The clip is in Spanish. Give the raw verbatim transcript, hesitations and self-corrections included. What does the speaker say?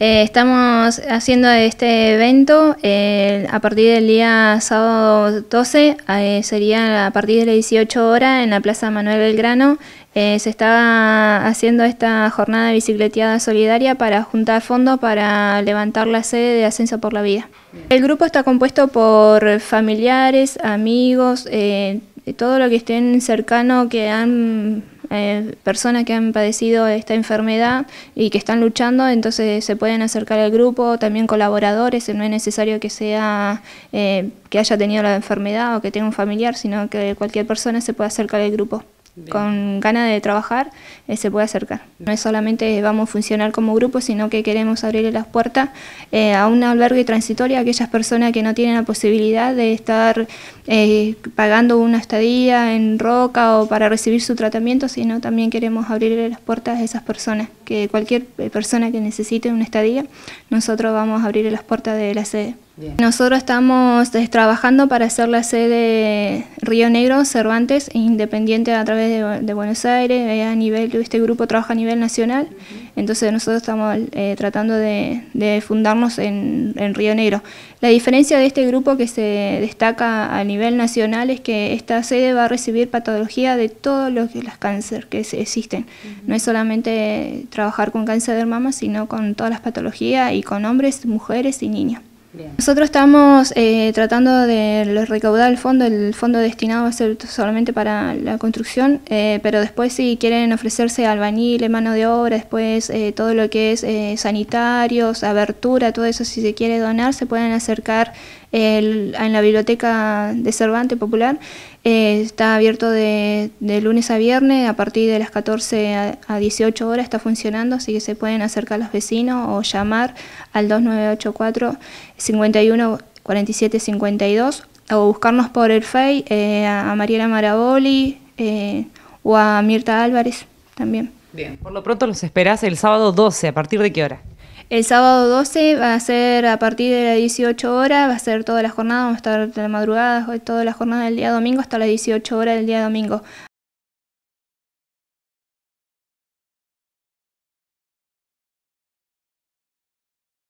Eh, estamos haciendo este evento eh, a partir del día sábado doce, eh, sería a partir de las dieciocho horas en la Plaza Manuel Belgrano. Eh, se está haciendo esta jornada de bicicleteada solidaria para juntar fondos para levantar la sede de Ascenso por la Vida. El grupo está compuesto por familiares, amigos, eh, todo lo que estén cercano, que han eh, personas que han padecido esta enfermedad y que están luchando, entonces se pueden acercar al grupo, también colaboradores, no es necesario que sea eh, que haya tenido la enfermedad o que tenga un familiar, sino que cualquier persona se puede acercar al grupo. Bien. Con ganas de trabajar, eh, se puede acercar. No es solamente vamos a funcionar como grupo, sino que queremos abrirle las puertas eh, a un albergue transitorio a aquellas personas que no tienen la posibilidad de estar eh, pagando una estadía en Roca o para recibir su tratamiento, sino también queremos abrirle las puertas a esas personas, que cualquier persona que necesite una estadía, nosotros vamos a abrirle las puertas de la sede. Bien. Nosotros estamos eh, trabajando para hacer la sede Río Negro, Cervantes, independiente a través de, de Buenos Aires. Eh, a nivel, este grupo trabaja a nivel nacional, uh-huh. Entonces nosotros estamos eh, tratando de, de fundarnos en, en Río Negro. La diferencia de este grupo que se destaca a nivel nacional es que esta sede va a recibir patología de todos los los cánceres que existen. Uh-huh. No es solamente trabajar con cáncer de mama, sino con todas las patologías y con hombres, mujeres y niños. Bien. Nosotros estamos eh, tratando de recaudar el fondo, el fondo destinado va a ser solamente para la construcción, eh, pero después si quieren ofrecerse albañiles, mano de obra, después eh, todo lo que es eh, sanitarios, abertura, todo eso si se quiere donar, se pueden acercar el, en la biblioteca de Cervantes Popular. Eh, está abierto de, de lunes a viernes, a partir de las catorce a dieciocho horas está funcionando, así que se pueden acercar los vecinos o llamar al dos nueve ocho cuatro, cinco uno, cuatro siete cinco dos o buscarnos por el Face eh, a Mariela Maraboli eh, o a Mirta Álvarez también. Bien, por lo pronto los esperás el sábado doce, ¿a partir de qué hora? El sábado doce va a ser a partir de las dieciocho horas, va a ser toda la jornada, vamos a estar de la madrugada, toda la jornada del día domingo hasta las dieciocho horas del día domingo.